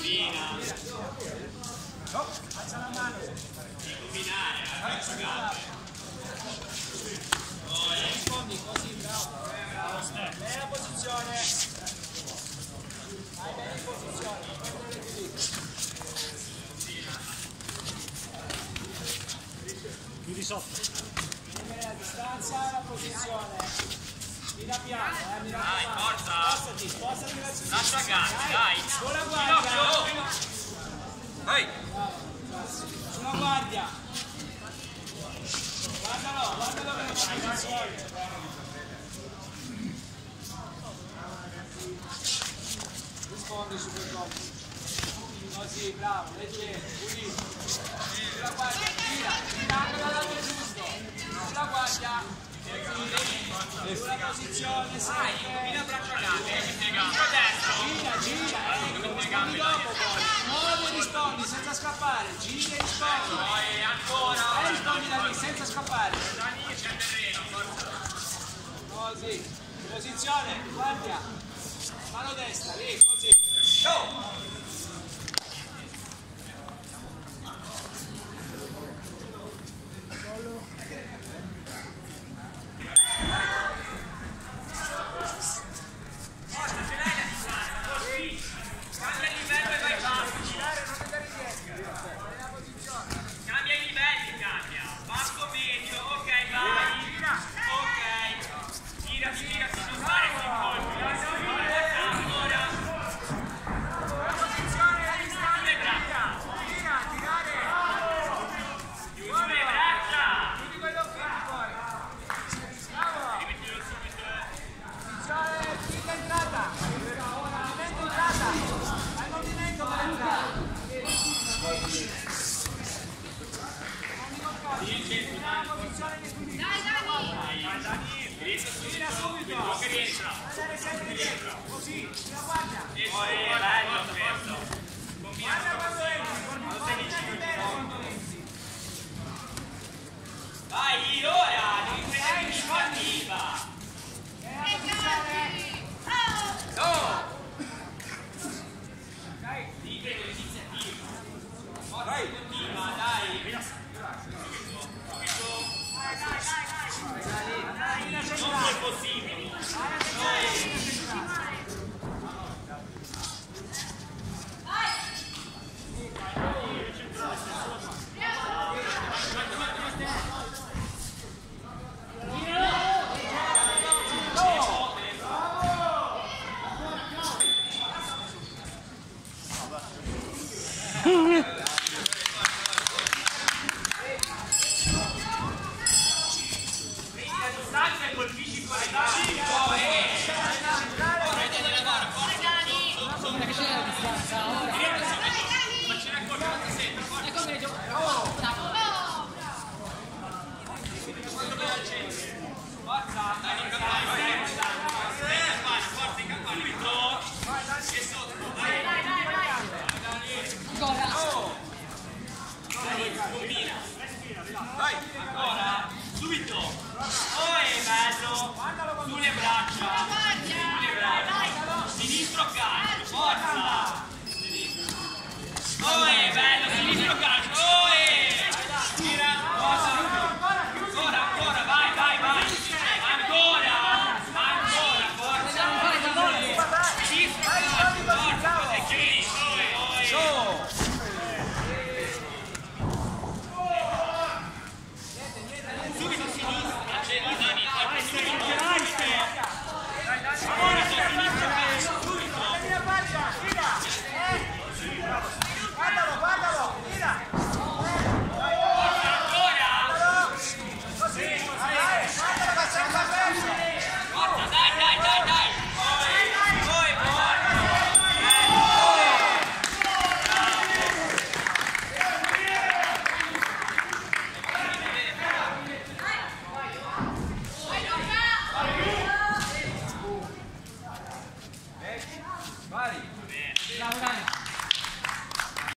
Alza la mano. Combinare, braccio gambe. Rispondi così, bravo. Bella posizione. Vai bene in posizione. Chiudi sotto. Prendere la distanza e la posizione. Mira piano, mi Dai, raccomando. forza. Spostati verso il Lascia gambe, dai. Con la guardia. Vai. Sulla guardia. Guardalo per la posizione. Rispondi su quel compito. Così, bravo, leggero, pulito. Sulla guardia, gira anche dall'altro giusto. Sulla guardia. Sulla posizione, sempre. Combina braccio gambe, gira destro. Gira, rispondi dopo poi. Muovi e rispondi senza scappare. Gira e rispondi. Poi ancora. E rispondi da lì senza scappare. Dani c'è il terreno, forza. Così. Posizione, guardia. Mano destra, lì, così. Go! Vai, ora! Devi prendere l'iniziativa! No! Dai, devi prendere l'iniziativa! Vai! Continua, dai! Non è possibile! Vai, ancora, subito. Oh, è bello. Sulle braccia. Sulle braccia. Sinistro calcio, forza. Oh, è bello, sinistro calcio. Oh, tira. Ancora, ancora, vai, vai, vai. Ancora, ancora, forza. Sinistro calcio, forza. Così, chiudi. Oh, Vai!